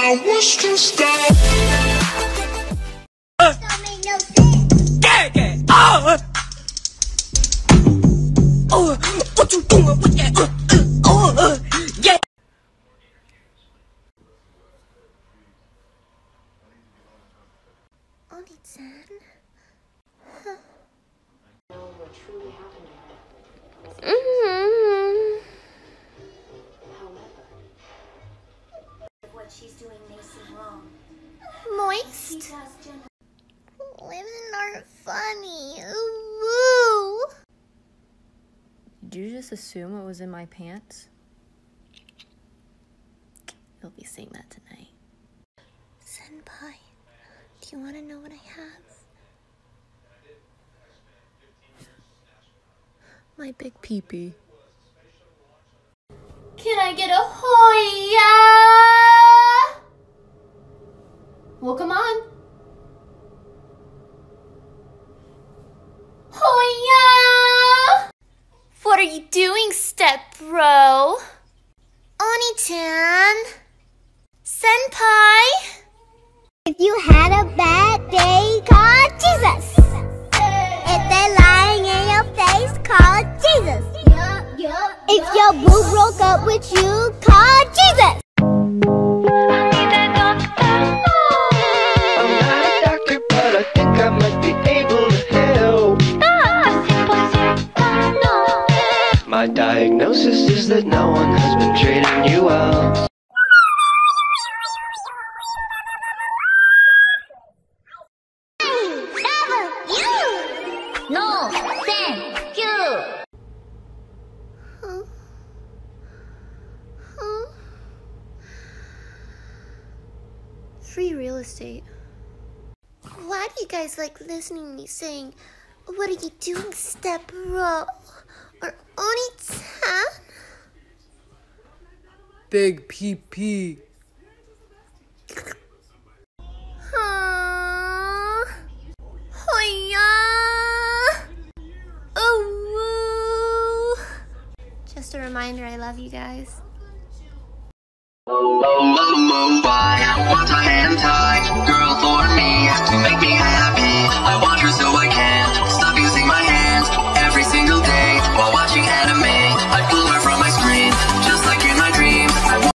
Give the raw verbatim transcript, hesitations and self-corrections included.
I was just down. Don't make no sense. Yeah, yeah. Oh, oh, what you doing with that? Uh, uh, oh, uh, yeah. Oni-chan? Mm-hmm. What she's doing may seem wrong. Moist? Just Women aren't funny. Ooh. Did you just assume what was in my pants? You'll be seeing that tonight. Senpai, do you want to know what I have? My big peepee. Can I get a hoya? Well, come on. Hoya! What are you doing, step bro? Oni-chan? Senpai? If you had a bad day, call Jesus. If they're lying in your face, call Jesus. If your boo broke up with you, call Jesus. I'm not a doctor, but I think I might be able to help. My diagnosis is that no one has been treating you well. No, thank you. Huh? Huh? Free real estate. Why do you guys like listening to me saying, what are you doing, step bro? Or Oni-chan? Big peepee. Aww. Hoya. Oh, woo. Just a reminder, I love you guys. Why I want a hand tie.